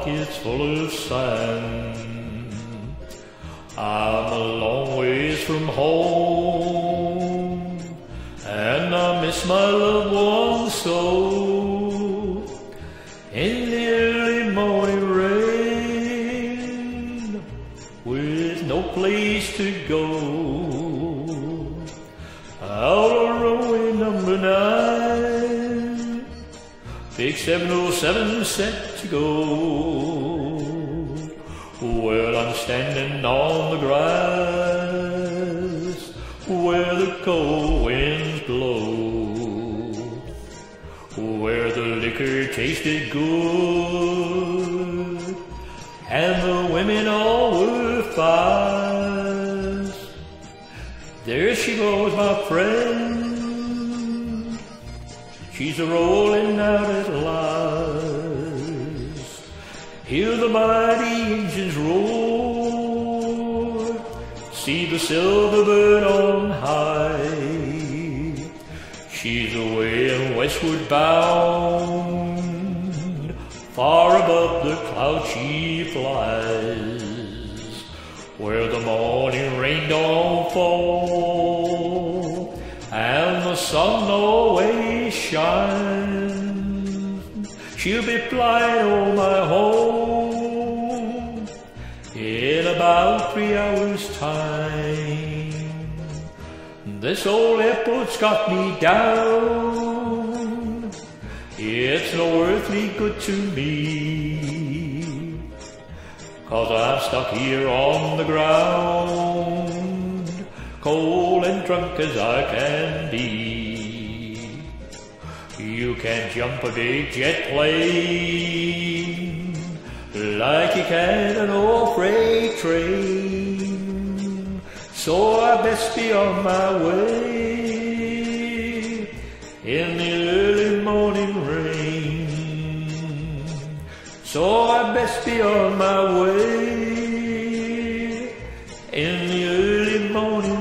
pockets full of sand. I'm a long ways from home, and I miss my loved ones so. In the early morning rain, with no place to go, out on runway number 9, big 707 set to go. Well, I'm standing on the grass where the cold winds blow, where the liquor tasted good and the women all were fast. There she goes, my friend, she's a-rolling out at last. Hear the mighty engines roar, see the silver bird on high. She's away and westward bound, far above the clouds she flies, where the morning rain don't fall and the sun always shines. She'll be flying over my home in about 3 hours' time. This old airport's got me down, it's no earthly good to me, 'cause I'm stuck here on the ground, cold and drunk as I can be. You can't jump a big jet plane like you can an old freight train, so I best be on my way in the early morning rain. So I best be on my way in the early morning